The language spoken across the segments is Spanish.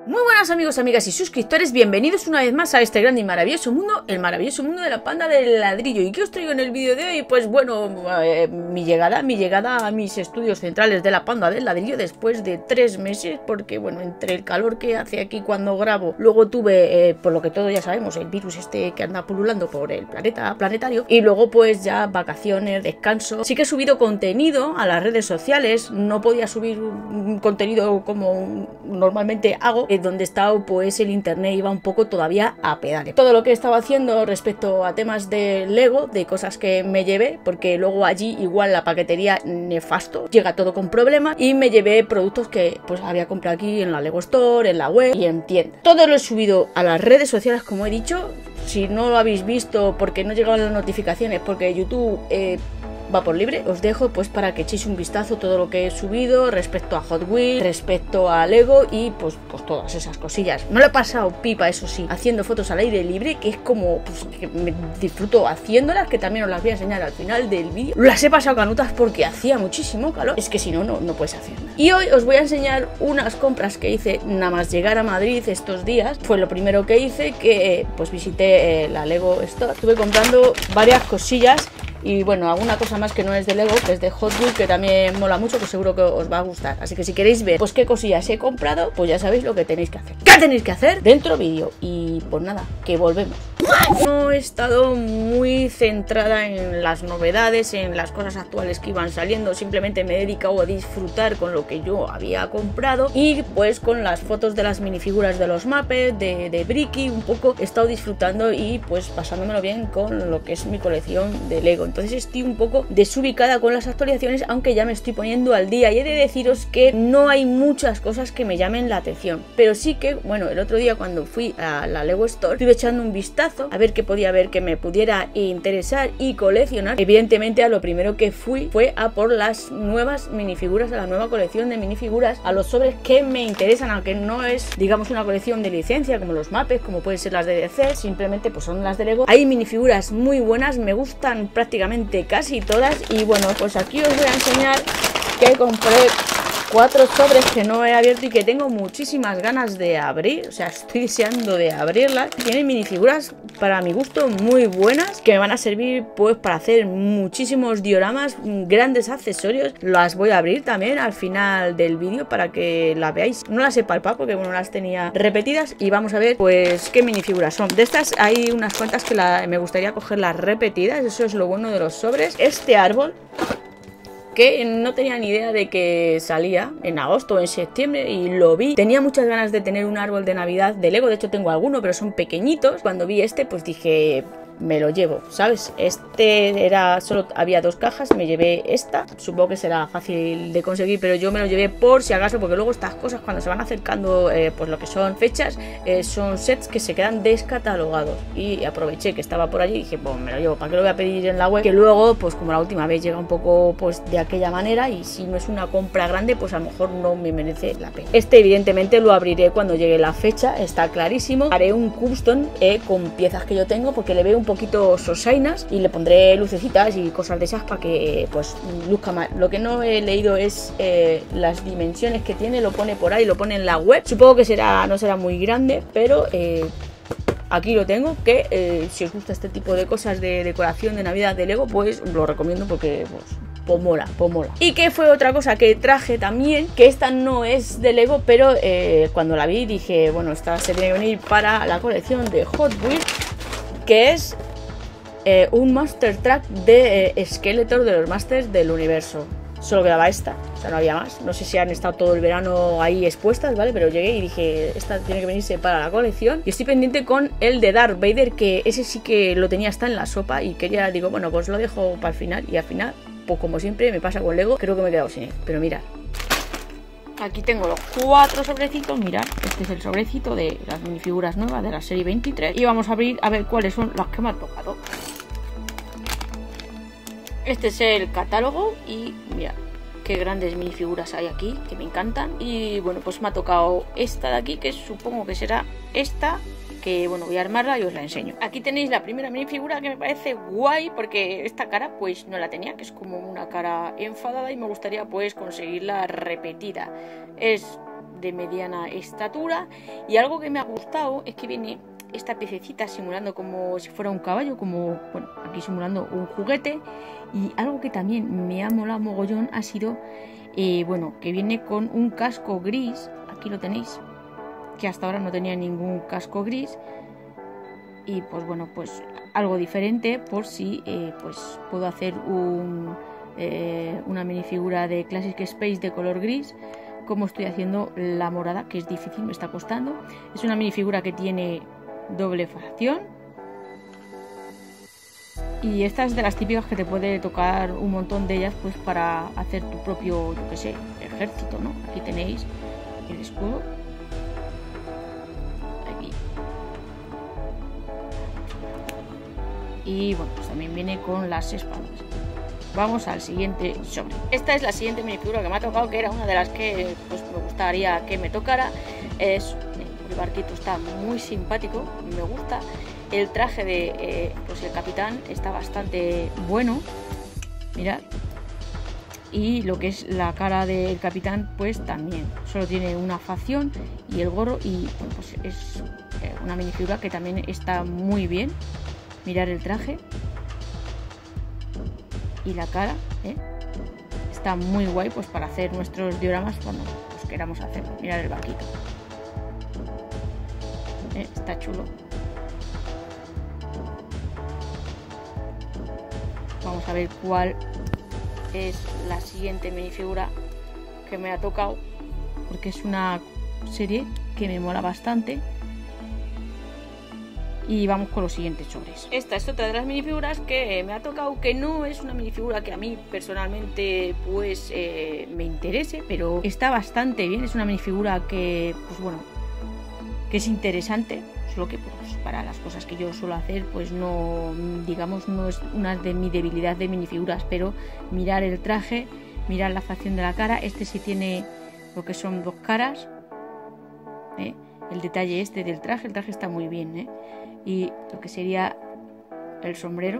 Muy buenas amigos, amigas y suscriptores, bienvenidos una vez más a este grande y maravilloso mundo, el maravilloso mundo de la panda del ladrillo. ¿Y qué os traigo en el vídeo de hoy? Pues bueno, mi llegada a mis estudios centrales de la panda del ladrillo después de 3 meses, porque bueno, entre el calor que hace aquí cuando grabo, luego tuve, por lo que todos ya sabemos, el virus este que anda pululando por el planetario, y luego pues ya vacaciones, descanso. Sí que he subido contenido a las redes sociales, no podía subir un contenido como normalmente hago, donde estaba pues el internet iba un poco todavía a pedales. Todo lo que he estado haciendo respecto a temas de Lego, de cosas que me llevé, porque luego allí igual la paquetería nefasto, llega todo con problemas, y me llevé productos que pues había comprado aquí en la Lego Store, en la web y en tiendas. Todo lo he subido a las redes sociales, como he dicho. Si no lo habéis visto porque no llegaban las notificaciones, porque YouTube va por libre, os dejo pues para que echéis un vistazo todo lo que he subido respecto a Hot Wheels, respecto a Lego y pues todas esas cosillas. Me lo he pasado pipa, eso sí, haciendo fotos al aire libre, que es como pues, que me disfruto haciéndolas, que también os las voy a enseñar al final del vídeo. Las he pasado canutas porque hacía muchísimo calor, es que si no, no puedes hacer nada. Y hoy os voy a enseñar unas compras que hice nada más llegar a Madrid estos días. Fue lo primero que hice, que pues visité la Lego Store. Estuve comprando varias cosillas. Y bueno, alguna cosa más que no es de Lego, que es de Hot Wheels, que también mola mucho, que seguro que os va a gustar. Así que si queréis ver pues qué cosillas he comprado, pues ya sabéis lo que tenéis que hacer. ¿Qué tenéis que hacer? Dentro vídeo. Y pues nada, que volvemos. No he estado muy centrada en las novedades, en las cosas actuales que iban saliendo. Simplemente me he dedicado a disfrutar con lo que yo había comprado. Y pues con las fotos de las minifiguras de los Muppets, de Bricky, un poco he estado disfrutando y pues pasándomelo bien con lo que es mi colección de Lego. Entonces estoy un poco desubicada con las actualizaciones, aunque ya me estoy poniendo al día, y he de deciros que no hay muchas cosas que me llamen la atención, pero sí que, bueno, el otro día cuando fui a la Lego Store estuve echando un vistazo a ver qué podía haber que me pudiera interesar y coleccionar. Evidentemente a lo primero que fui fue a por las nuevas minifiguras, a la nueva colección de minifiguras, a los sobres que me interesan, aunque no es, digamos, una colección de licencia como los Muppets, como pueden ser las de DC, simplemente pues son las de Lego. Hay minifiguras muy buenas, me gustan prácticamente casi todas, y bueno, pues aquí os voy a enseñar que compré 4 sobres que no he abierto y que tengo muchísimas ganas de abrir, o sea, estoy deseando de abrirlas. Tienen minifiguras para mi gusto muy buenas, que me van a servir pues para hacer muchísimos dioramas, grandes accesorios. Las voy a abrir también al final del vídeo para que las veáis. No las he palpado porque bueno, las tenía repetidas, y vamos a ver pues qué minifiguras son. De estas hay unas cuantas que me gustaría cogerlas repetidas, eso es lo bueno de los sobres. Este árbol, que no tenía ni idea de que salía en agosto o en septiembre, y lo vi. Tenía muchas ganas de tener un árbol de Navidad de Lego, de hecho tengo alguno, pero son pequeñitos. Cuando vi este, pues dije, me lo llevo, ¿sabes? Este era, solo había 2 cajas, me llevé esta. Supongo que será fácil de conseguir, pero yo me lo llevé por si acaso, porque luego estas cosas cuando se van acercando pues lo que son fechas, son sets que se quedan descatalogados, y aproveché que estaba por allí y dije, pues me lo llevo, ¿para qué lo voy a pedir en la web? Que luego, pues como la última vez, llega un poco pues de aquella manera, y si no es una compra grande, pues a lo mejor no me merece la pena. Este evidentemente lo abriré cuando llegue la fecha, está clarísimo. Haré un custom con piezas que yo tengo, porque le veo un poquito sosainas, y le pondré lucecitas y cosas de esas para que pues luzca más. Lo que no he leído es las dimensiones que tiene, lo pone por ahí, lo pone en la web. Supongo que no será muy grande, pero aquí lo tengo, que si os gusta este tipo de cosas de decoración de Navidad de Lego, pues lo recomiendo, porque pues mola. Y que fue otra cosa que traje también, que esta no es de Lego, pero cuando la vi dije, bueno, esta se tiene que venir para la colección de Hot Wheels, que es un Monster Truck de Skeletor, de los Masters del Universo. Solo quedaba esta, o sea, no había más. No sé si han estado todo el verano ahí expuestas, ¿vale? Pero llegué y dije, esta tiene que venirse para la colección. Y estoy pendiente con el de Darth Vader, que ese sí que lo tenía hasta en la sopa, y quería, digo, bueno, pues lo dejo para el final. Y al final, pues como siempre me pasa con Lego, creo que me he quedado sin él. Pero mirad, aquí tengo los 4 sobrecitos, mirad, este es el sobrecito de las minifiguras nuevas de la serie 23. Y vamos a abrir a ver cuáles son las que me han tocado. Este es el catálogo, y mirad qué grandes minifiguras hay aquí, que me encantan. Y bueno, pues me ha tocado esta de aquí, que supongo que será esta, que bueno, voy a armarla y os la enseño. Aquí tenéis la primera minifigura, que me parece guay, porque esta cara pues no la tenía, que es como una cara enfadada, y me gustaría pues conseguirla repetida. Es de mediana estatura. Y algo que me ha gustado es que viene esta piececita simulando como si fuera un caballo, como, bueno, aquí simulando un juguete. Y algo que también me ha molado mogollón ha sido, bueno, que viene con un casco gris, aquí lo tenéis, que hasta ahora no tenía ningún casco gris. Y pues bueno, pues algo diferente por si pues puedo hacer una minifigura de Classic Space de color gris, como estoy haciendo la morada, que es difícil, me está costando. Es una minifigura que tiene doble facción. Y esta es de las típicas que te puede tocar un montón de ellas, pues para hacer tu propio, yo qué sé, ejército, ¿no? Aquí tenéis el escudo. Aquí. Y bueno, pues también viene con las espadas. Vamos al siguiente sobre. Esta es la siguiente minifigura que me ha tocado, que era una de las que pues me gustaría que me tocara. El barquito está muy simpático, me gusta. El traje de pues el capitán está bastante bueno, mirad. Y lo que es la cara del capitán, pues también solo tiene una facción y el gorro. Y bueno, pues es una minifigura que también está muy bien. Mirad el traje y la cara, está muy guay, pues para hacer nuestros dioramas cuando pues queramos hacerlo. Mirad el barquito, está chulo. Vamos a ver cuál es la siguiente minifigura que me ha tocado, porque es una serie que me mola bastante. Y vamos con los siguientes sobres. Esta es otra de las minifiguras que me ha tocado, que no es una minifigura que a mí personalmente pues me interese, pero está bastante bien. Es una minifigura que, pues bueno, que es interesante, solo que pues para las cosas que yo suelo hacer, pues no, digamos, no es una de mi debilidad de minifiguras. Pero mirar el traje, mirar la facción de la cara, este sí tiene lo que son dos caras, el detalle este del traje, el traje está muy bien, y lo que sería el sombrero.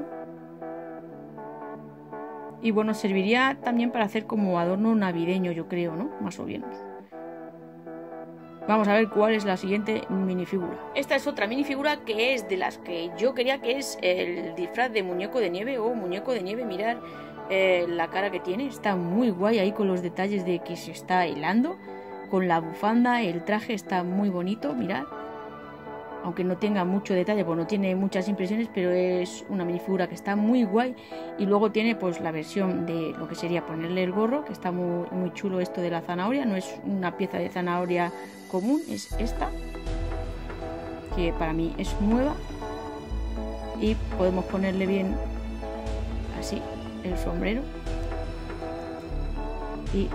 Y bueno, serviría también para hacer como adorno navideño, yo creo, ¿no? Más o menos. Vamos a ver cuál es la siguiente minifigura. Esta es otra minifigura que es de las que yo quería, que es el disfraz de muñeco de nieve o muñeco de nieve. Mirad la cara que tiene, está muy guay ahí con los detalles de que se está helando. Con la bufanda, el traje está muy bonito, mirad. Aunque no tenga mucho detalle, pues no tiene muchas impresiones, pero es una minifigura que está muy guay. Y luego tiene pues la versión de lo que sería ponerle el gorro, que está muy, muy chulo esto de la zanahoria. No es una pieza de zanahoria común, es esta, que para mí es nueva. Y podemos ponerle bien así el sombrero. Y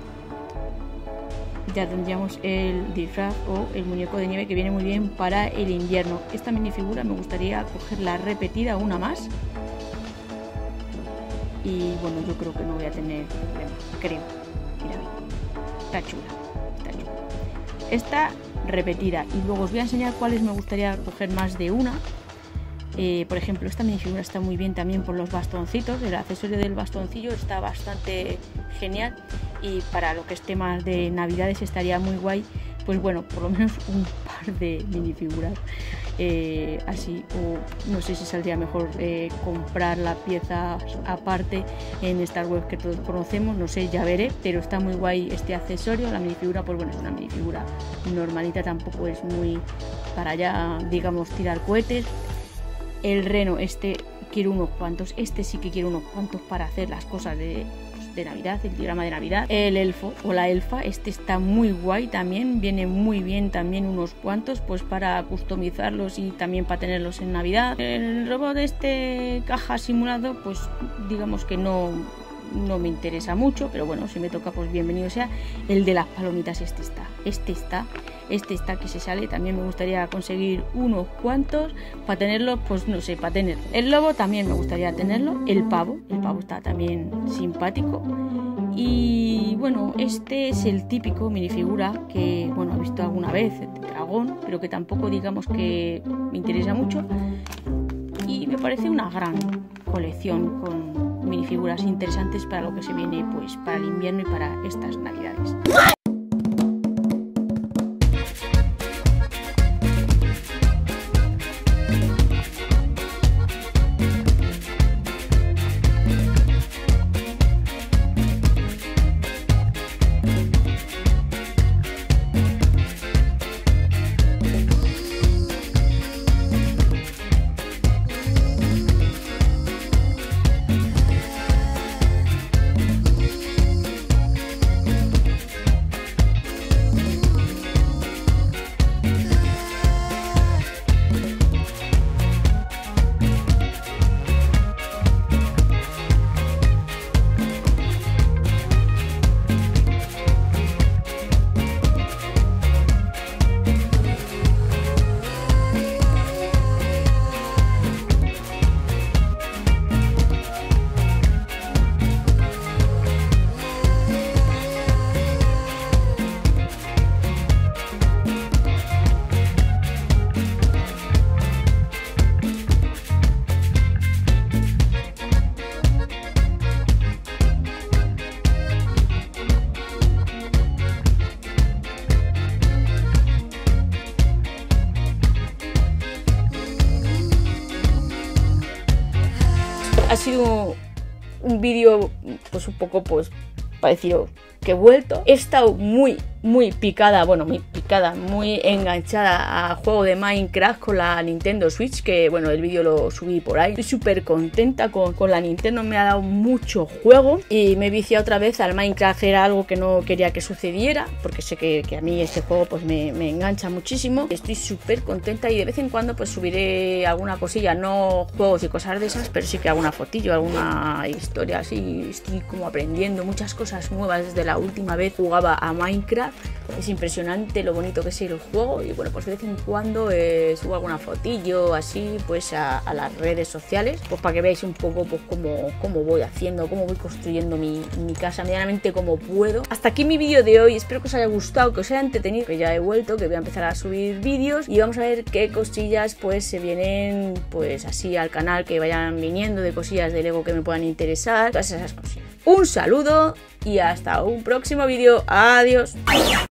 ya tendríamos el disfraz o el muñeco de nieve, que viene muy bien para el invierno. Esta minifigura me gustaría cogerla repetida, una más. Y bueno, yo creo que no voy a tener problema, creo. Mira, está chula, está chula. Esta repetida. Y luego os voy a enseñar cuáles me gustaría coger más de una. Por ejemplo, esta minifigura está muy bien también por los bastoncitos. El accesorio del bastoncillo está bastante genial. Y para lo que es temas de navidades estaría muy guay, pues bueno, por lo menos un par de minifiguras así. O no sé si saldría mejor comprar la pieza aparte en estas webs que todos conocemos, no sé, ya veré. Pero está muy guay este accesorio. La minifigura, pues bueno, es una minifigura normalita, tampoco es muy para allá, digamos, tirar cohetes. El reno, este quiero unos cuantos, este sí que quiero unos cuantos para hacer las cosas de Navidad, el diagrama de Navidad. El elfo o la elfa, este está muy guay también, viene muy bien también unos cuantos, pues para customizarlos y también para tenerlos en Navidad. El robot de este caja simulado, pues digamos que no me interesa mucho, pero bueno, si me toca, pues bienvenido sea. El de las palomitas, este está que se sale, también me gustaría conseguir unos cuantos para tenerlos, pues no sé, para tenerlo. El lobo también me gustaría tenerlo. El pavo está también simpático. Y bueno, este es el típico minifigura que, bueno, he visto alguna vez, el dragón, pero que tampoco digamos que me interesa mucho. Y me parece una gran colección con minifiguras interesantes para lo que se viene, pues para el invierno y para estas navidades. ha sido un vídeo pues un poco pues parecido que he vuelto. He estado muy picada, bueno, muy enganchada a juego de Minecraft con la Nintendo Switch, que bueno, el vídeo lo subí por ahí. Estoy súper contenta con la Nintendo, me ha dado mucho juego y me vicié otra vez al Minecraft. Era algo que no quería que sucediera, porque sé que a mí este juego pues me engancha muchísimo. Estoy súper contenta y de vez en cuando pues subiré alguna cosilla, no juegos y cosas de esas, pero sí que alguna fotillo, alguna historia así. Estoy como aprendiendo muchas cosas nuevas desde la última vez jugaba a Minecraft. Es impresionante lo bonito que es el juego y bueno, pues de vez en cuando subo alguna fotillo así pues a las redes sociales, pues para que veáis un poco pues cómo voy haciendo, cómo voy construyendo mi casa medianamente como puedo. Hasta aquí mi vídeo de hoy, espero que os haya gustado, que os haya entretenido, que ya he vuelto, que voy a empezar a subir vídeos y vamos a ver qué cosillas pues se vienen pues así al canal, que vayan viniendo de cosillas de Lego que me puedan interesar, todas esas cosillas. Un saludo y hasta un próximo vídeo. Adiós.